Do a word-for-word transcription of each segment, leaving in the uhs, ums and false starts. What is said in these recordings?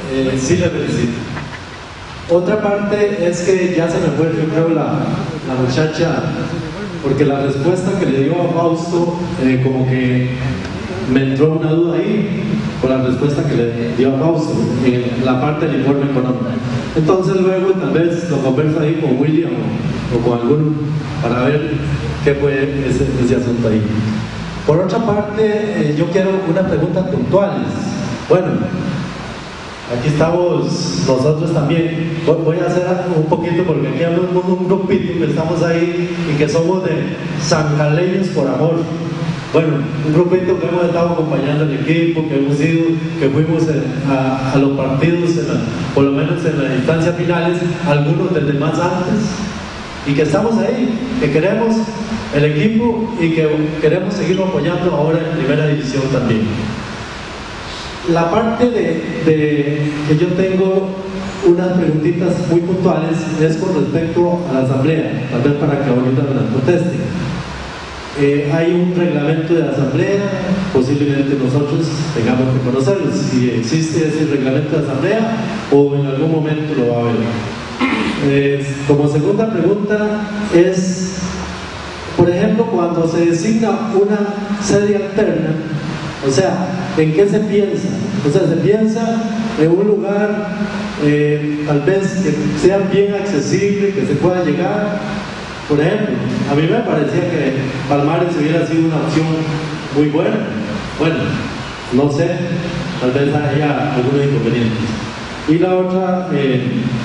eh, sí le felicito. Otra parte es que ya se me fue, yo creo, la, la muchacha, porque la respuesta que le dio a Fausto, eh, como que me entró una duda ahí, con la respuesta que le dio a Fausto, en la parte del informe económico. Entonces luego tal vez lo converso ahí con William o, o con alguno, para ver qué fue ese, ese asunto ahí. Por otra parte, eh, yo quiero una pregunta puntuales. Bueno, aquí estamos nosotros también. Voy a hacer un poquito porque aquí hablamos un grupito que estamos ahí y que somos de sanjaleños por amor. Bueno, un grupito que hemos estado acompañando el equipo, que hemos ido, que fuimos a, a los partidos, en la, por lo menos en las instancias finales, algunos desde más antes, y que estamos ahí, que queremos el equipo y que queremos seguirlo apoyando ahora en primera división también. La parte de, de que yo tengo unas preguntitas muy puntuales es con respecto a la asamblea, tal vez para que ahorita me las contesten. Eh, hay un reglamento de la asamblea, posiblemente nosotros tengamos que conocerlo, si existe ese reglamento de asamblea o en algún momento lo va a haber. Eh, como segunda pregunta es, por ejemplo, cuando se designa una sede alterna, o sea, ¿en qué se piensa? O sea, se piensa en un lugar eh, tal vez que sea bien accesible, que se pueda llegar. Por ejemplo, a mí me parecía que Palmares hubiera sido una opción muy buena. Bueno, no sé, tal vez haya algunos inconvenientes. Y la otra, eh,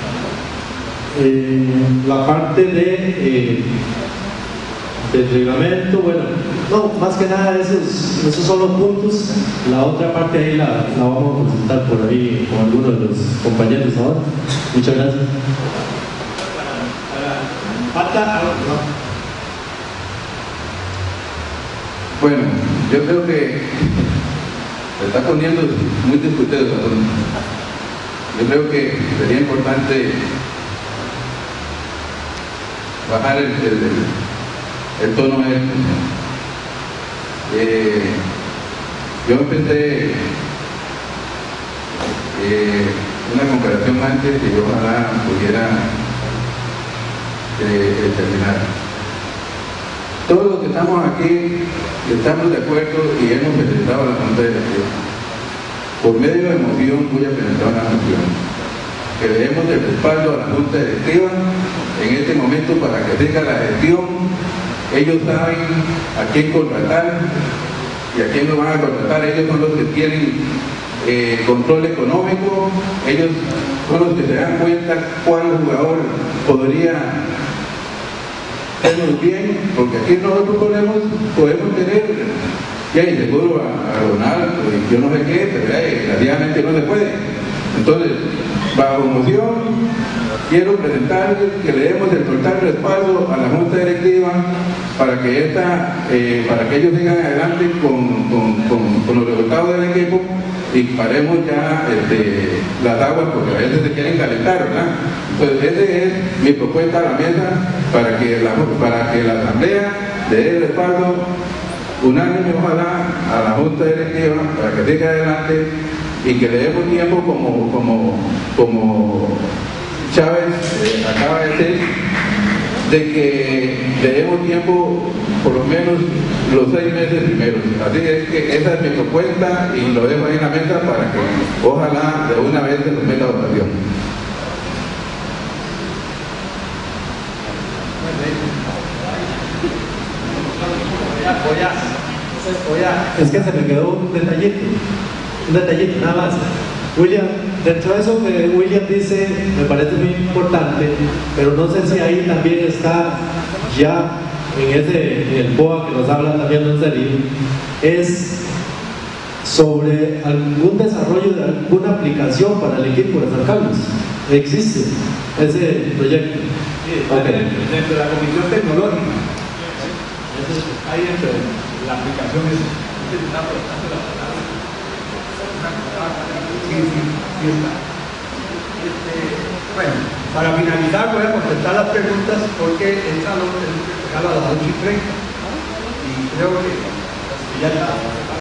eh, la parte de eh, del reglamento, bueno, no, más que nada esos, esos son los puntos. La otra parte ahí la, la vamos a consultar por ahí con algunos de los compañeros ahora. Muchas gracias. Falta algo, ¿no? Bueno, yo creo que se está poniendo muy discutido el asunto. Yo creo que sería importante bajar el, el, el, el tono de esto. Eh, yo empecé eh, una comparación antes que yo ojalá pudiera eh, terminar. Todos los que estamos aquí estamos de acuerdo y hemos presentado a la Junta Directiva. Por medio de moción voy a presentar una moción que le demos el respaldo a la Junta Directiva en este momento para que tenga la gestión. Ellos saben a quién contratar y a quién no van a contratar. Ellos son los que tienen eh, control económico, ellos son los que se dan cuenta cuál jugador podría hacernos bien, porque aquí nosotros podemos, podemos tener ya y seguro a, a Ronaldo y yo no sé qué, pero ya desgraciadamente no se puede. Entonces, bajo moción, quiero presentarles que le demos el total respaldo a la Junta Directiva para que esta, eh, para que ellos sigan adelante con, con, con, con los resultados del equipo y paremos ya este, las aguas, porque a veces se quieren calentar, ¿verdad? Entonces, esa es mi propuesta a la mesa para que la, para que la Asamblea le dé el respaldo unánime, ojalá, a la Junta Directiva para que siga adelante y que le demos tiempo como, como, como Chávez eh, acaba de decir, de que le demos tiempo por lo menos los seis meses primeros. Así es que esa es mi propuesta y lo dejo ahí en la mesa para que ojalá de una vez se nos meta a votación. Es que se me quedó un detallito, un detallito nada más. William, dentro de eso que William dice, me parece muy importante, pero no sé si ahí también está ya en ese, en el P O A que nos habla también Don Celio, es sobre algún desarrollo de alguna aplicación para el equipo de San Carlos. ¿Existe ese proyecto? Sí, okay. Dentro de la Comisión Tecnológica, ahí dentro de la aplicación es... Sí, sí, sí está. Este, bueno, para finalizar voy a contestar las preguntas porque esta no tenemos que pegar a las ocho y treinta y creo que ya está.